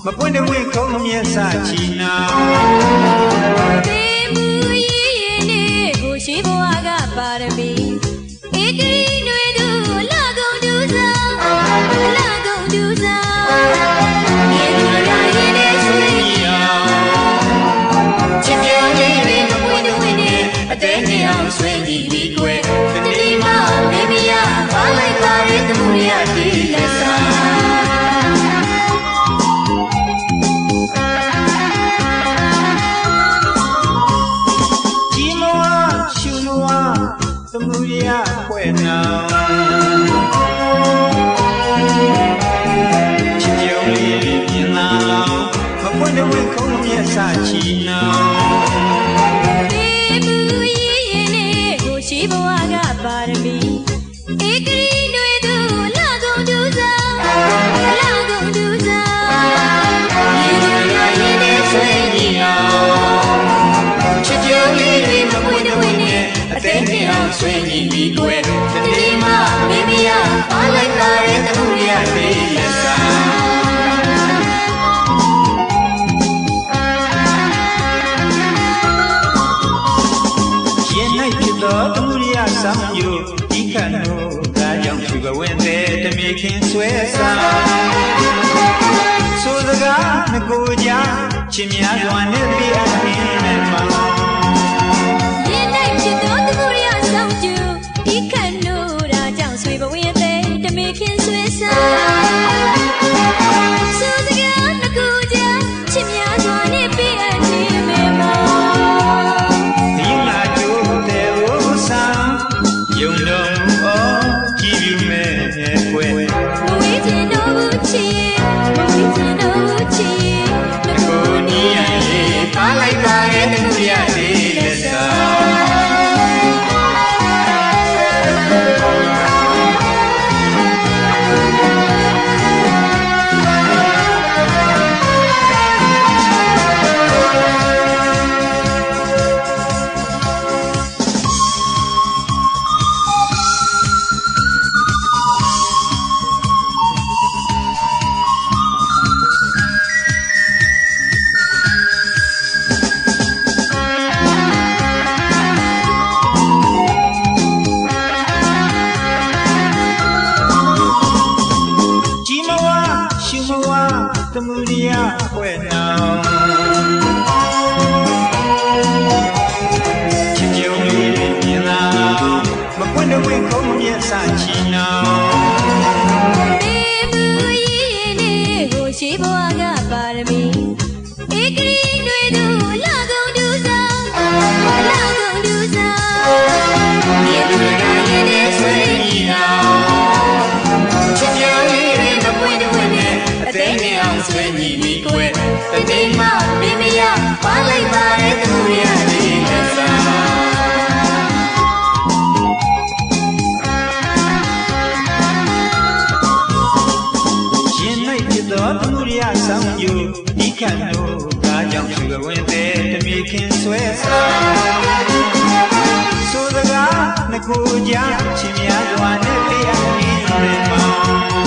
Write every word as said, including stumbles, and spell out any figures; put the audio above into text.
ပွင့်တဝင်းခုံးမျက်စာချီနောင်ဘေးမူရေးရင်နဲ့ကိုရှိဘဝကပါရမီဧကရီနွေသူလာကုန်သူစားလာကုန်သူစားမြေသူရရင်နဲ့ဆွေးအောင်ချစ်ပြောလေးတွေမပွင့်တဝင်းနဲ့အသေးနဲ့အောင်ဆွေးကြည့်ပြီးကွယ်တတိမမေမရပါလိုက်ပါရဲ့တမှုရတည်လက်စားသမုဒိယဖွဲ့နောင်ချစ်ကြုံလေးမြင်လာမပွင့်တဝင်းခုံးမျက်စာချီနောင်ဘေးမူရေးရင်နဲ့ကိုရှိဘဝကပါရမီဧကရီနွေသူလာကုန်သူစားလာကုန်သူစားမြေသူရရင်နဲ့ဆွေးကြည့်အောင်ချစ်ကြုံလေးတွေမပွင့်တဝင်းနဲ့အသေးနဲ့အောင်ဆွေးကြည့်ပြီးကွယ်တတိမမေမရပါလိုက်ပါရဲ့တမှုရသေးလက်စားရင်၌ဖြစ်သောတမှုရဆောင်ညိုဤခတ်နိုးဒါကြောင့်ရှိဘဝင်တဲ့တမေခင်ဆွဲစားဆိုစကားငကိုကြချင်များစွာနဲ့ပြအပ်နေမှာရင်၌ဖြစ်သောတမှုရဆောင်ညိုဤခတ်နိုးဒါကြောင့်ဆွေဘဝင်တဲ့တမေခင်ဆွဲစားဆိုစကားငကိုကြချင်များစွာနဲ့ပြအပ်နေမှာဒီလာကျိုးတဲ့ဥစားယုံတော်မူအောင်ကြည်ပြီးမဲ့ကွယ်မဝေးချင်တော့ဘူးချစ်မဝေးချင်တော့ဘူးချစ်ငကိုနီးရဲ့ပါလိုက်ပါရဲ့တမှုရသေးလက်စားသမုဒိယဖွဲ့နောင်ချစ်ကြုံလေးမြင်လာမပွင့်တဝင်းခုံးမျက်စာချီနောင်ဘေးမူရေးရင်နဲ့ကိုရှိဘဝကပါရမီဧကရီနွေသူလာကုန်သူစားလာကုန်သူစားမြေသူရရင်နဲ့ဆွေးကြည့်အောင်ချစ်ကြလေးတွေမပွင့်တဝင်းနဲ့အသေးနဲ့အောင်ဆွေးကြည့်ပြီးကွယ်တတိမမေမရပါလိုက်ပါရဲ့တမှုရသေးလက်စားရင်၌ဖြစ်သောတမှုရဆောင်ညိုဤခတ်နိုးဒါကြောင့်ရှိဘဝင်တဲ့တမေခင်ဆွဲစားဆိုစကားငကိုကြချင်များစွာနဲ့ပြအပ်နေမှာ